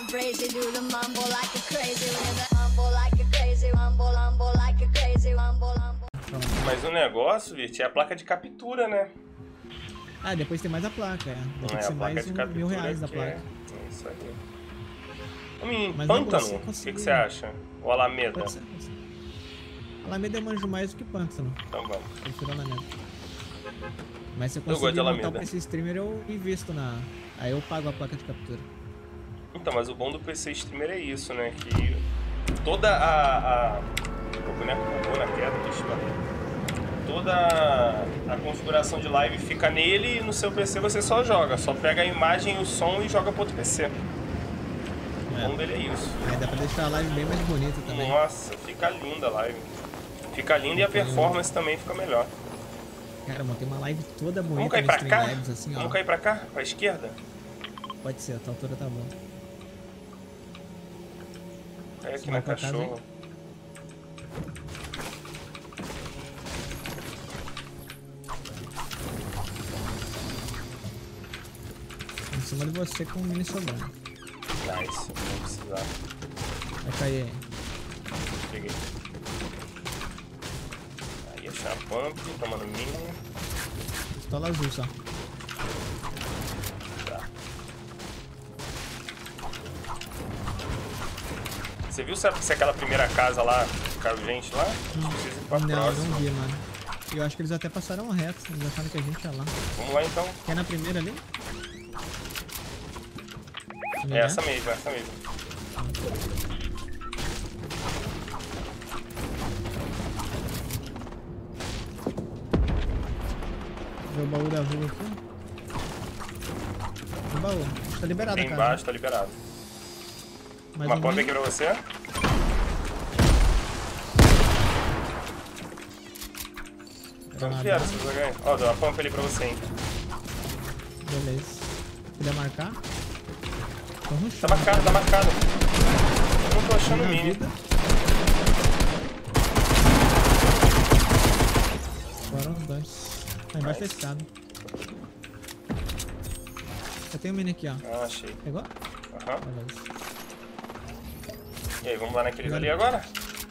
brazy, do the mumble like a crazy, mumble like a crazy, mumble like a crazy, mumble. Mas o negócio, Virt, é a placa de captura, né? Ah, depois tem mais a placa, é. Não Tem é que ser a placa mais de R$1.000 captura da que placa. é isso aí. Mas Pântano, você o que conseguiu. você acha? Ou Alameda? Pode ser, pode ser. Alameda eu manjo mais do que Pântano. Então vamos. Prefiro Alameda. Mas se eu gosto de conseguir montar Alameda. o PC Streamer, eu invisto na... Aí eu pago a placa de captura. Então, mas o bom do PC Streamer é isso, né? Que toda a... O boneco bugou na queda, deixa eu ver. Toda a configuração de live fica nele e no seu PC você só joga. Só pega a imagem e o som e joga pro outro PC. O bom dele é isso. Aí dá pra deixar a live bem mais bonita também. Nossa, fica linda a live. Fica linda e a performance também fica melhor. Cara, montei uma live toda bonita. Vamos cair pra cá? Labs, assim, Vamos ó. cair pra cá? Pra esquerda? Pode ser, a tua altura tá bom. Cai aqui Você na vai pra casa, cachorro. Em cima de você com o mini sobrando. Nice, não precisar. Vai cair aí. Peguei. Aí achar a pump, tomando mini. Pistola azul só. Tá. Você viu se aquela primeira casa lá caiu gente lá? A gente precisa ir pra Não, próxima. não vi, mano. Eu acho que eles até passaram reto. Eles acharam que a gente ia lá. Vamos lá então. Quer na primeira ali? É essa mesmo, essa mesmo. Vê o baú da rua aqui. O baú. Tá liberado, Tem cara. embaixo, tá liberado. Mais Uma um pump mini. aqui pra você. Não quero se você ganhar. Ó, deu uma pump ali pra você, hein. Beleza. Queria marcar? Tô no Tá chão. marcado, tá marcado. Eu não tô achando o Minha mini. vida. Foram os dois. Tá embaixo da Nice. escada. Eu tenho um mini aqui, ó. Ah, achei. Pegou? Aham. Beleza. E aí, vamos lá naqueles ali agora?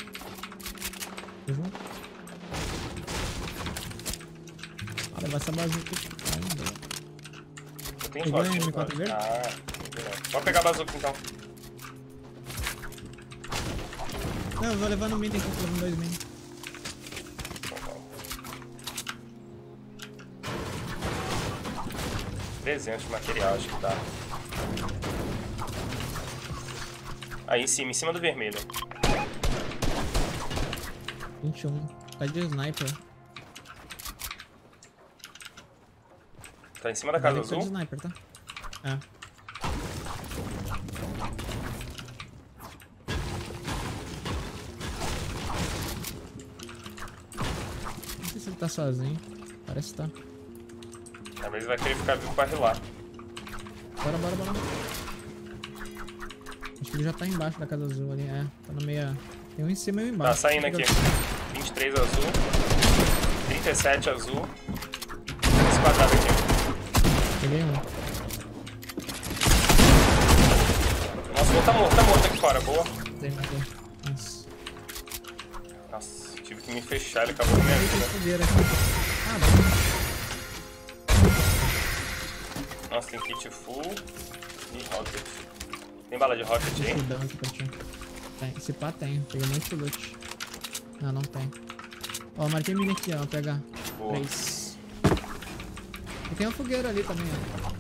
Tô junto. Ah, levar essa bazuca aqui. Ah, não deu. Eu tenho Pegou shot. a M4 verde? Ah, pode pegar a bazuca então. Não, eu vou levar no mini aqui, tô levando 2 mini. 300 de material, acho que tá. Aí em cima do vermelho. 21. Tá de sniper. Tá em cima da casa Tá de azul? sniper, tá? É. Não sei se ele tá sozinho. Parece que tá. Às vezes vai querer ficar vivo pra rilar. Bora, bora, bora. Acho que ele já tá embaixo da casa azul ali. É, tá no meio. Tem um em cima e um embaixo. Tá saindo aqui. 23 azul. 37 azul. Esse quadrado aqui. Peguei um. Nossa, tá morto aqui fora. Boa. Tem matei. Nossa. Nossa, tive que me fechar, ele acabou com a minha Tem vida. fogueira aqui. Ah, bom. Nossa, tem kit full e rocket. Tem bala de rocket aí? Esse dano aqui pra ti. Tem. Esse pá tem. Peguei um monte de loot. Não, não tem. Ó, marquei mini aqui, ó. Vou pegar. Boa. 3. E tem uma fogueira ali também, ó.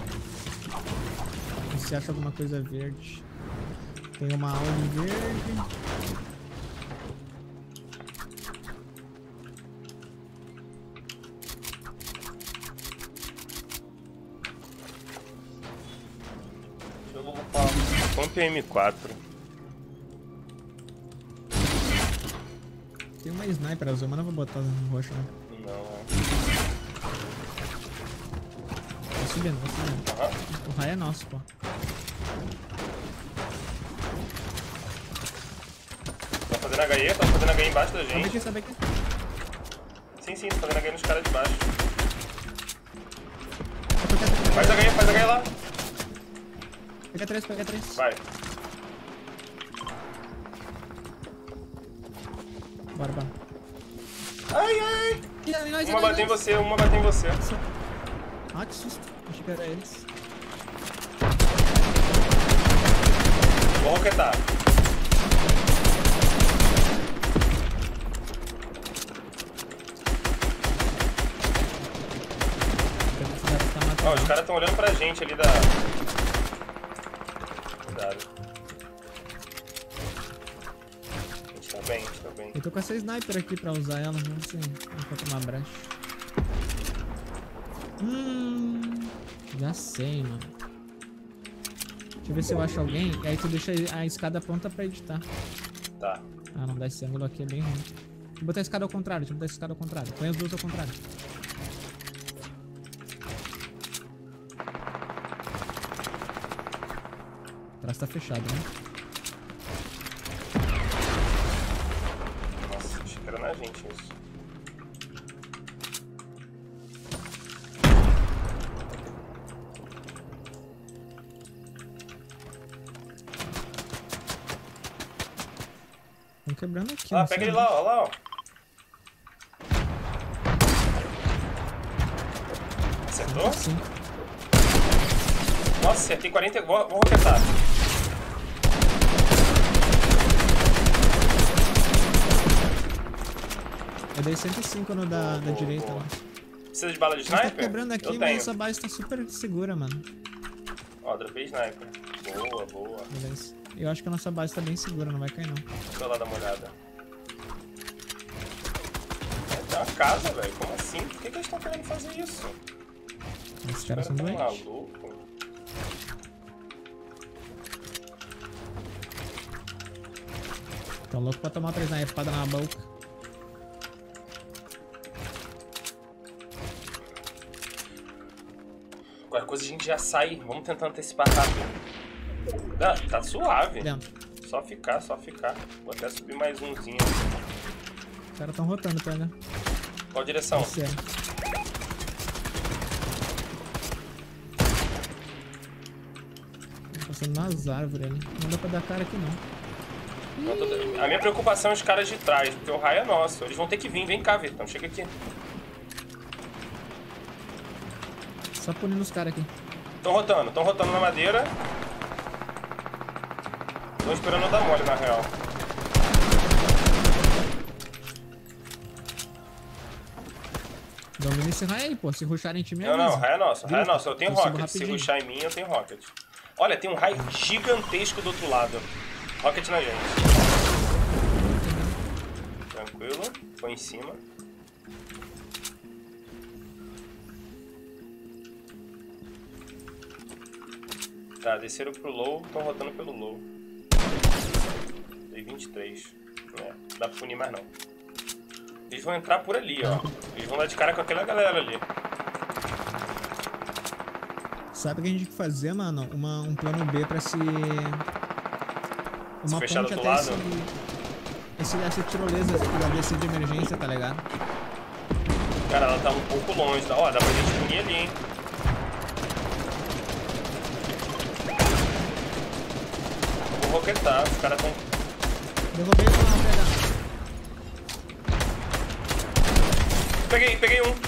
Se acha alguma coisa verde. Tem uma alma verde. Eu vou upar a Pump M4. Tem uma sniper azul, mas não vou botar no roxo, não. Não, Vou subindo, vou subindo. Aham. O raio é nosso, pô. Tá fazendo HE? Tá fazendo HE embaixo da gente. Sabe aqui? Sim, sim, tá fazendo HE nos caras de baixo. Faz HE lá. Pega 3, pega 3. Vai. Bora, bora. Ai, ai. Uma bateu em você, uma bateu em você. Ah, que susto. Achei que era eles. Vou roquetar. Ó, os caras estão olhando pra gente ali da... Cuidado. A gente tá bem, a gente tá bem. Eu tô com essa sniper aqui pra usar ela, vamos ver se encontra uma brecha. Já sei, mano. Deixa eu ver se eu acho alguém, e aí tu deixa a escada pronta pra editar. Tá. Ah, não dá, esse ângulo aqui é bem ruim. Deixa eu botar a escada ao contrário, deixa eu botar a escada ao contrário. Põe as duas ao contrário. Atrás tá fechado, né? Nossa, achei que era na gente isso. Estão quebrando aqui. Ah, pega ele lá, ó, lá, ó. Acertou? Sim. Nossa, acertei 40. Vou roquetar. Eu dei 105 no da direita. Boa. Lá. Precisa de bala de Tá sniper? quebrando aqui, Eu mas tenho. essa base tá super segura, mano. Ó, dropei sniper. Boa, boa. Beleza. Eu acho que a nossa base tá bem segura, não vai cair não. Deixa eu lá dar uma olhada. É uma casa, velho. Como assim? Por que eles estão querendo fazer isso? Esses caras são doentes. Maluco. Tão louco pra tomar 3 na espada na boca. Qualquer coisa a gente já sai. Vamos tentar antecipar rápido. Ah, tá suave. Dentro. Só ficar, só ficar. Vou até subir mais umzinho. Os caras tão rotando, pega. Qual direção? Sério. Passando nas árvores ali. Não dá pra dar cara aqui não. A minha preocupação é os caras de trás, porque o raio é nosso. Eles vão ter que vir. Vem cá, Vitão. Chega aqui. Só punindo os caras aqui. Estão rotando na madeira. Estão esperando eu dar mole, na real. Domina esse raio aí, pô. Se ruxarem em time é Não, raio é nosso, raio é nosso. Eu tenho Eu subo rocket. Se rapidinho. rushar em mim, eu tenho rocket. Olha, tem um raio gigantesco do outro lado. Rocket na gente. Tranquilo. Foi em cima. Tá, desceram pro low. Estão rotando pelo low. Dei 23. É, não dá pra punir mais não. Eles vão entrar por ali, ó. Eles vão dar de cara com aquela galera ali. Sabe o que a gente tem que fazer, mano? Um plano B pra se... Uma fechar do ponte outro até lado? essa tirolesa da DC de emergência, tá ligado? Cara, ela tá um pouco longe. Ó, dá pra gente punir ali, hein? Eu vou roquetar, os caras tão... Derrubei o plano, pegando. Peguei um.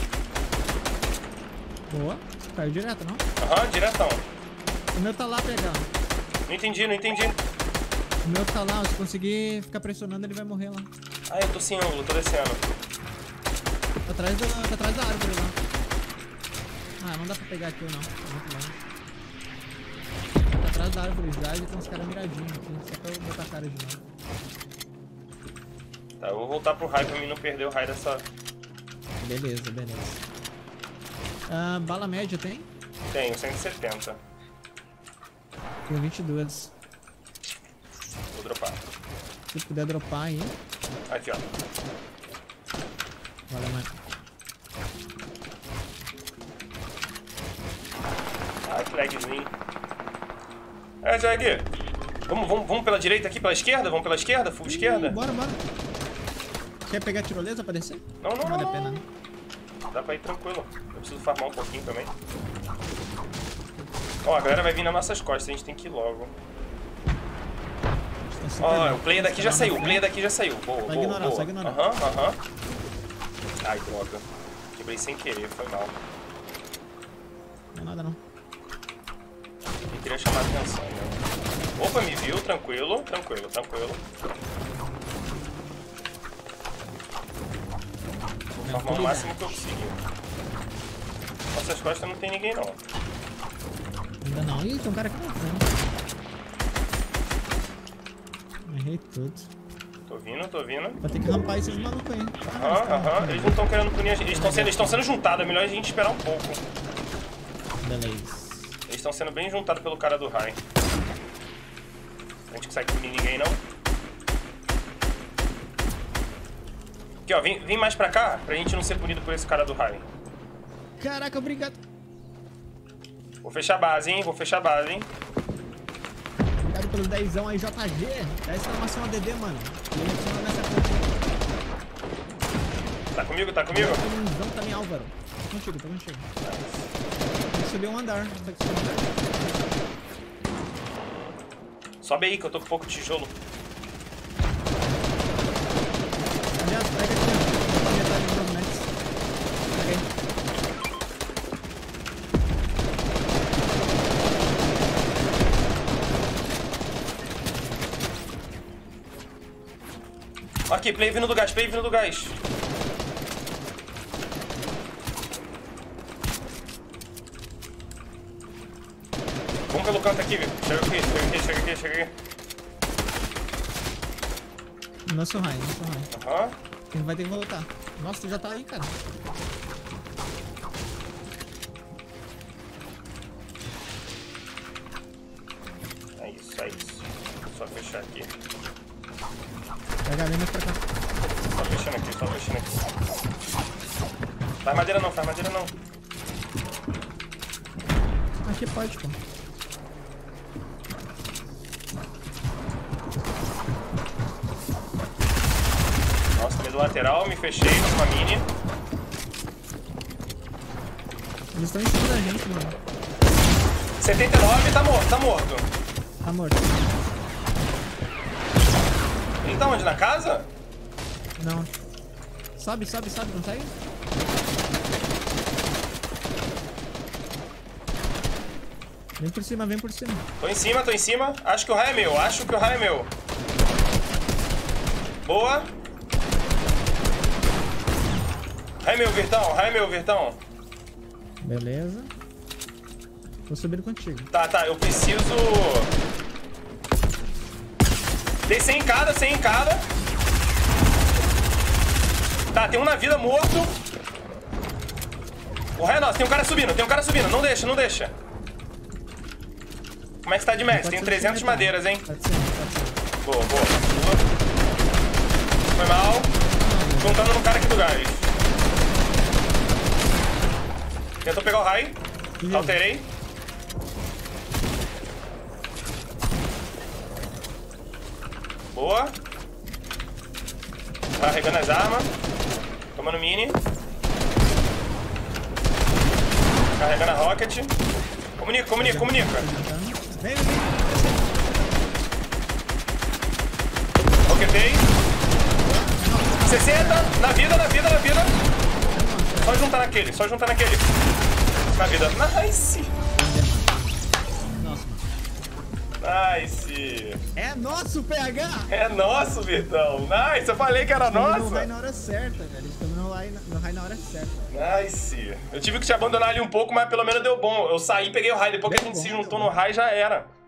Boa. Caiu direto, não? Aham, diretão. O meu tá lá pegando. Não entendi. O meu tá lá, se conseguir ficar pressionando, ele vai morrer lá. Ah, eu tô sem ângulo, tô descendo. Tá atrás da árvore lá. Ah, não dá pra pegar aqui não. Tá muito longe. Tá atrás da árvore já e tem uns caras miradinhos aqui. Só pra eu botar a cara de novo. Tá, eu vou voltar pro raio pra mim não perder o raio dessa... Beleza. Ah, bala média tem? Tenho, 170. Tenho 22. Vou dropar. Se puder dropar aí. Aqui, ó. Valeu, mano. Ah, que lagzinho. Jag. Vamos pela direita aqui, pela esquerda? Vamos pela esquerda? Full esquerda? Bora. Quer pegar a tirolesa pra descer? Não. Vale a pena, né? Dá pra ir tranquilo. Eu preciso farmar um pouquinho também. Ó, a galera vai vir nas nossas costas, a gente tem que ir logo. Ó, o player daqui já saiu, o player daqui já saiu. Boa, boa, boa. Só ignorar. Aham. Ai, droga. Quebrei sem querer, foi mal. Não é nada não. Eu queria chamar a atenção, né? Opa, me viu, tranquilo. Vou formar o máximo que eu conseguir. Nossas costas não tem ninguém, não. Ainda não. Ih, tem um cara aqui na frente. Errei tudo. Tô vindo. Vai ter que rampar esses malucos aí. Aham. Eles não estão querendo punir a gente. Eles estão sendo juntados. É melhor a gente esperar um pouco. Beleza. Eles estão sendo bem juntados pelo cara do High. A gente consegue punir ninguém, não? Aqui, ó. Vem mais pra cá, pra gente não ser punido por esse cara do High. Caraca, obrigado. Vou fechar a base, hein? Obrigado pelo 10ão aí, JG. 10 exclamação ADD, mano. Ele adicionou nessa conta. Tá comigo? Não, também, Álvaro. Tô contigo. Tem que subir um andar. Sobe aí, que eu tô com pouco tijolo. Aliás, pega aqui, ó. Metade dos meus mets. Pega aí. Aqui, play vindo do gás. Vamos pelo canto aqui, Vitor. Chega aqui. Nosso raio. Aham. Ele vai ter que voltar. Nossa, tu já tá aí, cara. É isso. Só fechar aqui. Pega a linha pra cá. Só fechando aqui. Faz madeira não. Aqui pode, pô. Nossa, tomei do lateral, me fechei com uma mini. Eles estão em cima da gente, mano. 79, tá morto. Tá morto. Ele tá onde? Na casa? Não. Sobe, consegue? Vem por cima. Tô em cima. Acho que o raio é meu. Boa. Raio é meu, Virtão. Beleza. Tô subindo contigo. Tá, eu preciso... Dei 100 em cada. Tá, tem um na vida morto. O raio é nosso, tem um cara subindo. Não deixa. Como é que você tá de max? Tenho 300 madeiras, hein? Pode ser. Boa. Foi mal. Juntando no cara aqui do gás. Tentou pegar o raio. Alterei. Boa. Carregando as armas. Tomando mini. Carregando a rocket. Comunica. Vem. Roquetei. 60. Na vida. Só juntar naquele. Na vida. Nice. Nossa, Nice. é nosso PH! É nosso, Vitão. Nice. Eu falei que era Estamos no nosso. raio na hora certa, velho. Estamos no raio na hora certa. Nice. Eu tive que te abandonar ali um pouco, mas pelo menos deu bom. Eu saí, peguei o raio. Depois que a gente se juntou no raio, já era.